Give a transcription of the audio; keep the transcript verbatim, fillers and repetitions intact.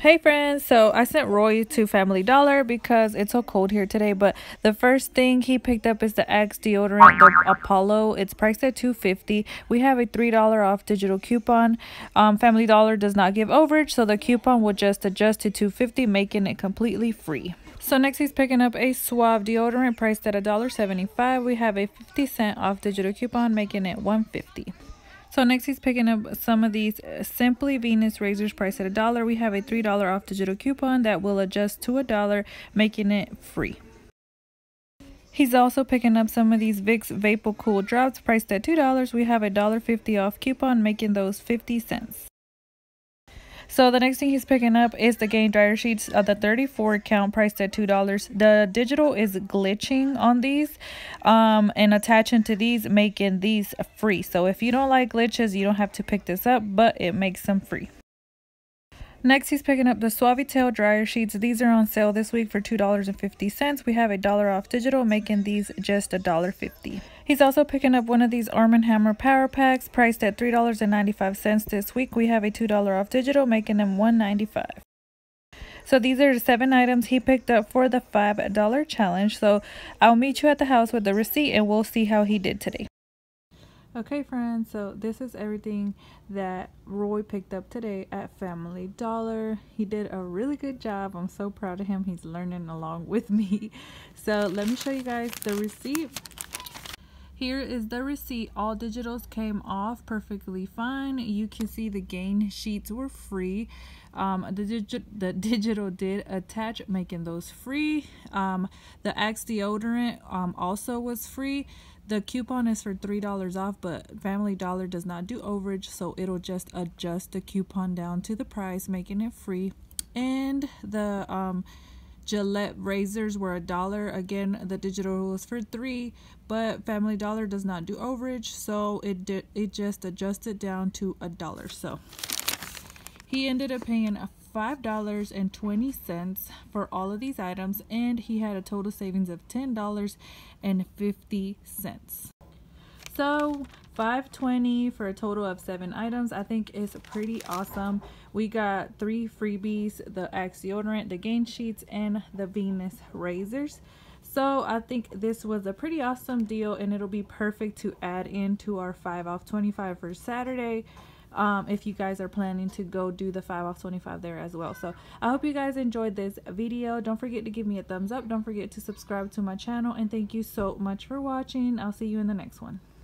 Hey friends, so I sent Roy to Family Dollar because it's so cold here today, but the first thing he picked up is the Axe deodorant, the Apollo. It's priced at two fifty. We have a three dollar off digital coupon. Um, Family Dollar does not give overage, so the coupon will just adjust to two fifty, making it completely free. So next he's picking up a Suave deodorant priced at a dollar seventy-five. We have a fifty cent off digital coupon, making it one fifty. So next he's picking up some of these Simply Venus razors priced at a dollar. We have a three dollar off digital coupon that will adjust to a dollar, making it free. He's also picking up some of these Vicks Vapor Cool drops priced at two dollars. We have a dollar fifty off coupon, making those fifty cents. So the next thing he's picking up is the Gain dryer sheets, uh, the thirty-four count, priced at two dollars. The digital is glitching on these, um, and attaching to these, making these free. So if you don't like glitches, you don't have to pick this up, but it makes them free. Next, he's picking up the Suavitel dryer sheets. These are on sale this week for two dollars and fifty cents. We have a dollar off digital, making these just a dollar fifty. He's also picking up one of these Arm and Hammer Power Packs priced at three dollars and ninety-five cents this week. We have a two dollar off digital, making them one ninety-five. So these are the seven items he picked up for the five dollar challenge. So I'll meet you at the house with the receipt and we'll see how he did today. Okay friends, so this is everything that Roy picked up today at Family Dollar. He did a really good job. I'm so proud of him. He's learning along with me. So let me show you guys the receipt. Here is the receipt. All digitals came off perfectly fine. You can see the Gain sheets were free. Um, the, digi the digital did attach, making those free. Um, the Axe deodorant um, also was free. The coupon is for three dollars off, but Family Dollar does not do overage, so it'll just adjust the coupon down to the price, making it free. And the um, Gillette razors were a dollar. Again, the digital was for three, but Family Dollar does not do overage, so it did it just adjusted down to a dollar. So he ended up paying five dollars and twenty cents for all of these items, and he had a total savings of ten dollars and fifty cents. So five dollars and twenty cents for a total of seven items. I think is pretty awesome. We got three freebies: the Axe deodorant, the Gain sheets, and the Venus razors. So I think this was a pretty awesome deal, and it'll be perfect to add into our five off twenty-five for Saturday. Um, if you guys are planning to go do the five off twenty-five there as well. So I hope you guys enjoyed this video. Don't forget to give me a thumbs up. Don't forget to subscribe to my channel, and thank you so much for watching. I'll see you in the next one.